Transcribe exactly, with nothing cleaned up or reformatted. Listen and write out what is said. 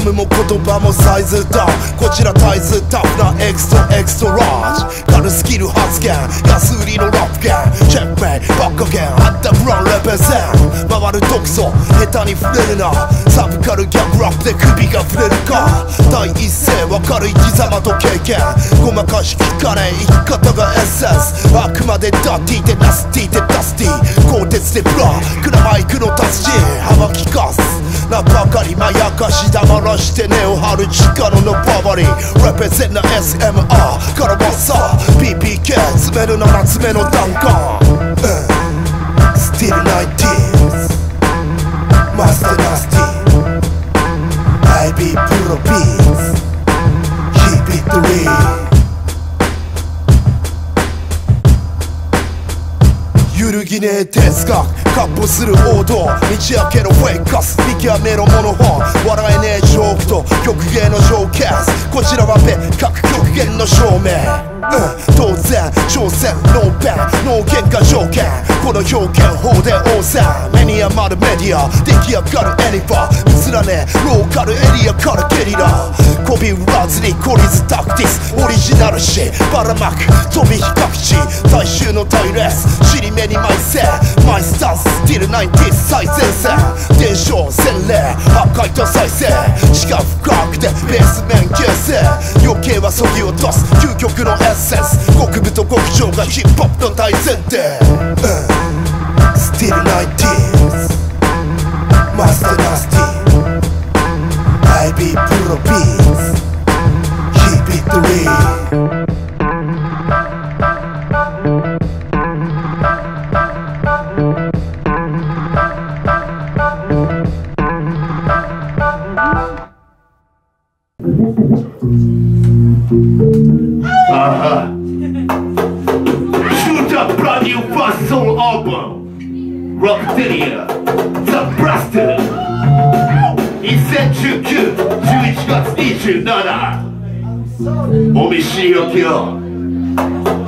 ムも言葉もサイズダウン、こちらタイズタフなエクストエクストラージ、軽スキル発言安売りのラップゲーム、チェックメイバックアゲンアンダーグラウンレペゼン、回る毒素下手に触れるな、サブカルギャグラップで首が触れるか、第一声は軽い生き様と経験、ごまかし聞かねえ生き方がエッセンス、あくまでダッティでナスティでダスティ、鋼鉄でブラックなマイクの達人、幅利かすなばかりまやかし黙らして根を張る力のババリー、レペゼンな エスエムアー からはさ ピーピーケー 詰めるななつめの弾丸、うん、Still ナインティーズ Master Nasty I be Puro Beats Keep it real、揺るぎねえ哲学闊歩する王道、道開けろフェイクカス見極めろモノホン、笑えねえジョークと極芸のショーケース、こちらは別格極限の証明、うん、当然挑戦ノーペンノー喧嘩条件、この表現法で応戦、目に余るメディア出来上がるエニファー、映らねえローカルエリアからゲリラ、こび売らずに懲りずタクティスオリジナルしばらまく飛び比較値大衆のタイレス尻目に埋せマイスタンススティルナインティーズ最前線、伝承洗礼破壊と再生地下深くてベース面形成、余計はそぎ落とす究極のエッセンス、極部と極上がヒップホップの大前提、うん、Still ナインティーズ Master Nasty I be Puro Beats Keep it real、 Uh-huh. Shoot a brand new fast soul album Rockteria The Blaster にせんじゅうきゅう、じゅういちがつにじゅうしちお見知りおきを。